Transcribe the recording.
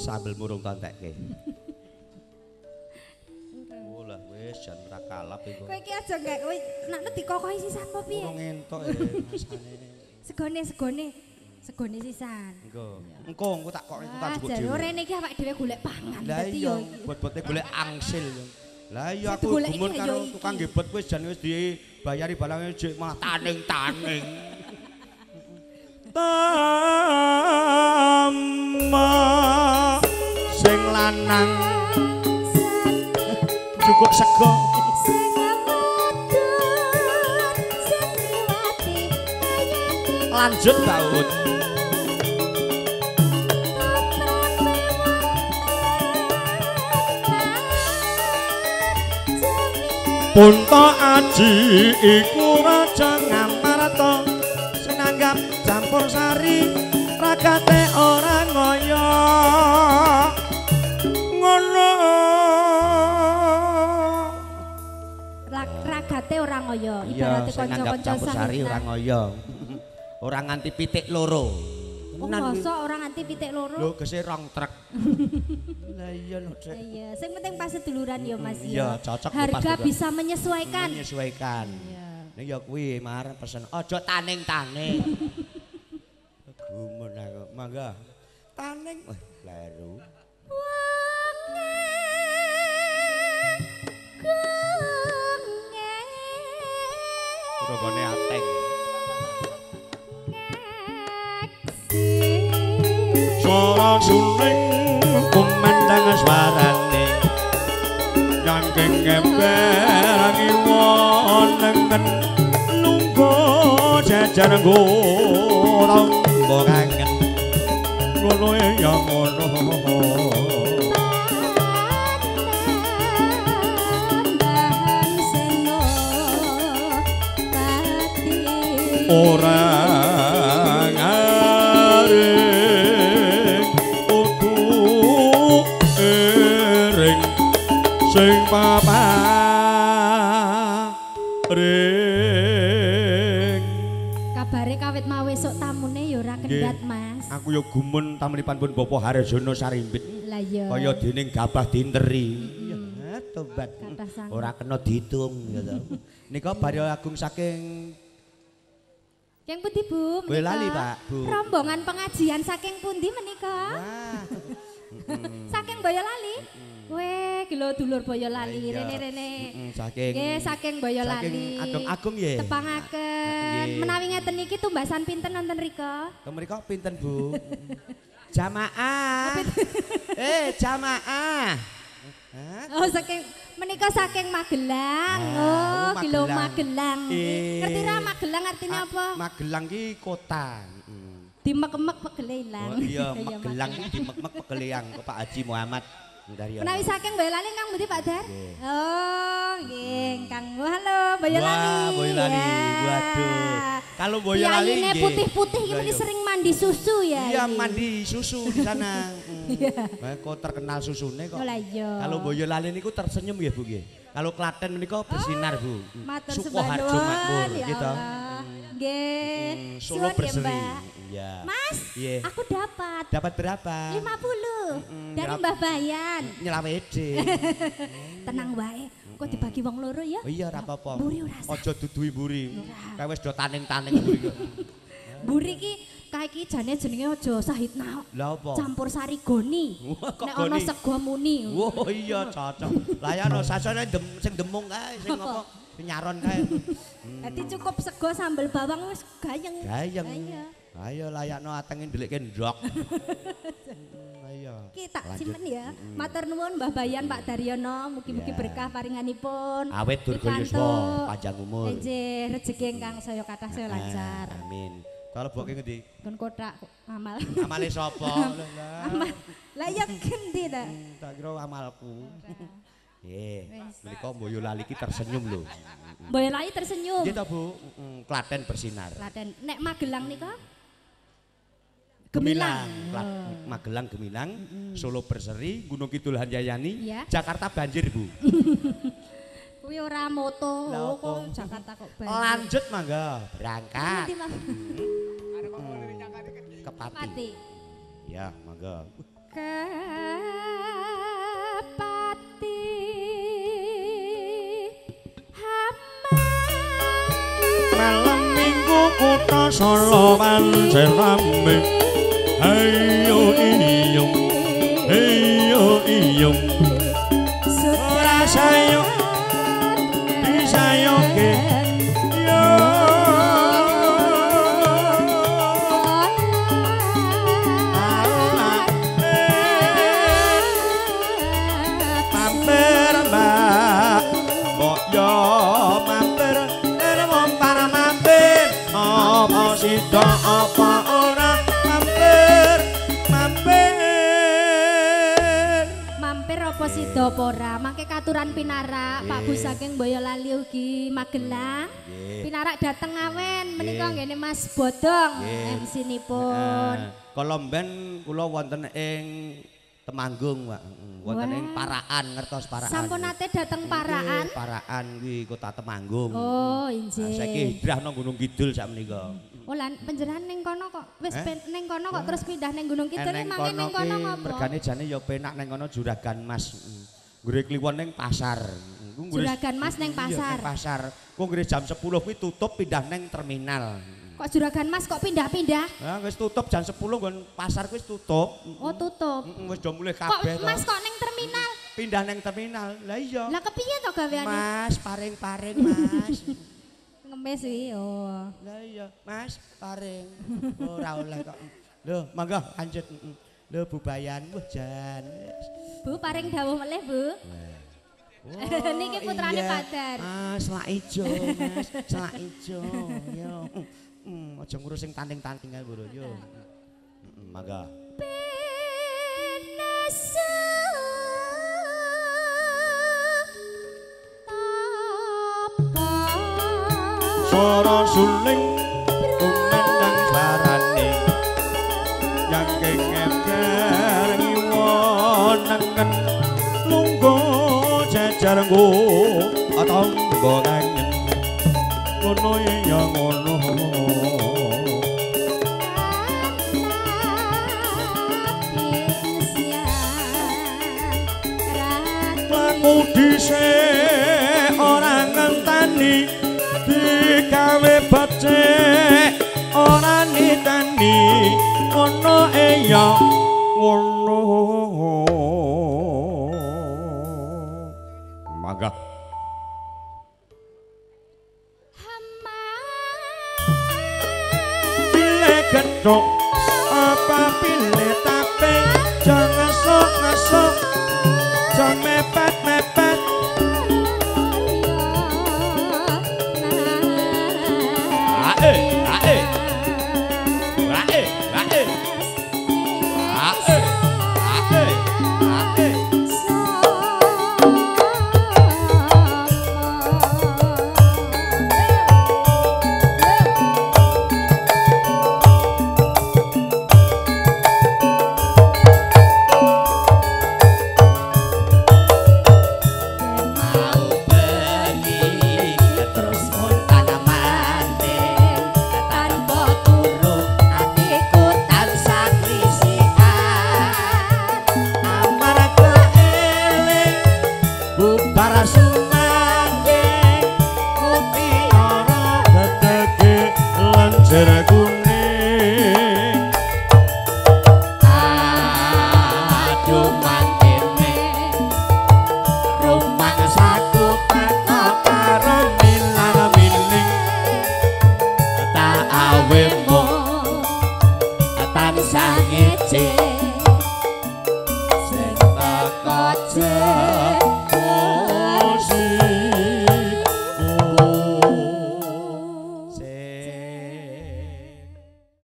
Sambil murung tontekke. Oh lah wis jan ora kalap iku. Kowe iki aja gak kowe nek dikokohi sisan apa piye? Ora entuk masane. Segone sisan. Engko tak kok tak jupuk Jare dhewe. rene iki awake dhewe golek pangan. Lah Dadi iya, yo bot-bote golek angsil yo. Lah iya Sing aku digoleki gumun ya karo iki. tukang gebot wis jan wis dibayari balange jek malah taning-taning. Tama sing lanang cukup sego lanjut Daud. Punta aji iku raja Ngamarta senanggap campur sari ragate ora ngoyo ngono ragate ora ngoyo iya ibarate senanggap kanca-kanca campur sari ora ngoyo ora nganti pitik loro masa ora nganti pitik loro lho gese rong truk lah iya lho Cek iya sing penting pas seduluran ya Mas iya ya cocok harga bisa menyesuaikan nek ya kuwi mar pesen aja taning-taning gumun aku mangga taning kleru Rogone ateng Suara suling kumandang suarane Nyangking ember ngiwonengen nunggu jajar ngurang kangen ngono ya ngono orang aring kudu ering sing paparing kabare kawit mau esuk tamune ya ora kendhat Mas aku ya gumun tamunipun Bapak Harjono Sarimbit lah iya kaya dening gabah dinteri tobat ora kena ditung ya to nika bari agung saking yang pundi Bu? Boyo lali Pak, Bu. Rombongan pengajian saking pundi menika? Wah. Saking Boyolali. Weh, gelo dulur Boyolali rene-rene. Saking. Nggih, saking Boyolali. Saking Agung-agung nggih. Tepangaken. Menawi ngeten iki tumbasan pinten wonten rika? Mrika pinten, Bu? Jamaah. Jamaah. Oh, saking menika saking Magelang. Oh, kilo Magelang. Ngerti ra Magelang artinya apa? Magelang ki kota. Dimek-mek pegele ilang. Oh iya, Magelang ki dimek-mek pegele yang Pak Haji Muhammad Daryono. Menawi saking Boyolali Kang Budi Pak Dar? Oh, nggih, Kang. Halo, Boyolali. Wah, Boyolali. Waduh. Kalau Boyolali nggih. putih-putih iki mesti sering mandi susu ya. Iya, mandi susu di sana. Kok terkenal susune kok. Kalau Boyolali niku tersenyum ya Bu nggih. Kalau Klaten menika bersinar Bu. Sukoharjo makmur gitu. Nggih. Solo berseri. Iya. Mas, aku dapat. Dapat berapa? 50. Dari Mbah Bayan. Nyelawede. Tenang wae. Kok dibagi wong loro ya? Oh iya ora apa-apa. Mburi ora sah. Aja dudui mburi. Kae wis do taning-taning mburi kok. Mburi iki kae iki jane jenenge aja Sahidna. Lah apa? Campur sari goni. Nek ana sego muni. Oh iya cocok. Lah ya no sasone sing demung kae sing apa? Nyaron kae. Dadi cukup sego sambel bawang wis gayeng. Gayeng. Ayo layakno atenge ndelikke ndok. Ayo. Kita simpen ya. Matur nuwun Mbah Bayan Pak Daryono, mugi-mugi berkah paringanipun. Awet durga yuswa, panjang umur. Nggih, rejeki ingkang saya kathah saya lancar. Amin. Kalau boke ngendi? Gon kotak amal. Amale sapa? Amal. Lah ya gendi ta? Tak kira amalku. Menika Boyolali iki tersenyum lho. Boyolali tersenyum. Nggih to Bu, Klaten bersinar. Klaten. Nek Magelang nika? Gemilang, Magelang Gemilang, Solo Berseri, Gunung Kidul Hanjayani, Jakarta banjir Bu. Kuwi ora moto, kok Jakarta kok banjir. Lanjut mangga, berangkat. Nanti, Kepati. Ya, mangga. Malam minggu kutha Solo pancen rame. Ayo iyung, ayo iyung. Ora sayo disayoke yo. Mampir mbak, mbok yo mampir. Apa sida apa ora mampir mampir apa sida apa ora mangke katuran pinarak Pak Bu saking Boyolali ugi Magelang pinarak dateng awen menika nggene Mas Bodong MC-nipun kala mben kula wonten ing Temanggung Pak wonten ing Paraan ngertos Paraan sampun nate dateng Paraan Paraan kuwi kota Temanggung oh injih saiki hijrah nang Gunung Kidul sakmenika oh lan panjenengan ning kono kok wis ning kono kok terus pindah ning Gunung Kidul iki mangke ning kono ngopo mergane jane ya penak ning kono Juragan Mas nggure kliwon ning pasar Juragan Mas ning pasar pasar kok nggure jam 10 kuwi tutup pindah ning terminal kok Juragan Mas kok pindah-pindah? Nah, wis tutup jam 10 nggon pasar wis tutup. Oh, tutup. Wis do mulih kabeh to. Kok Mas kok ning terminal? Pindah ning terminal. Lah iya. Lah kepiye to gaweane? Mas, paring-paring, Mas. Ngemis iki, oh. Lah iya, Mas, paring. Ora oleh kok. Lho, mangga lanjut. Lho, Bu Bayan, wah jan. Bu, paring dawuh melih, Bu. Oh, niki putrane Pak Dar. Ah, selak ijo, Mas. Selak ijo. Yo. Aja ngurus sing tanding-tanding ae lho yo. Mangga. Suara suling kumendang suarane yang kengecer ngiwonengen munggo jajar nggo atangga kangen ngono ya ngono dhisik ora ngenteni digawe becik ora niteni ngono ya ngono mangga pilih gedhok apa pilih tape jangan ngasuk-ngasuk jangan mepet-mepet Será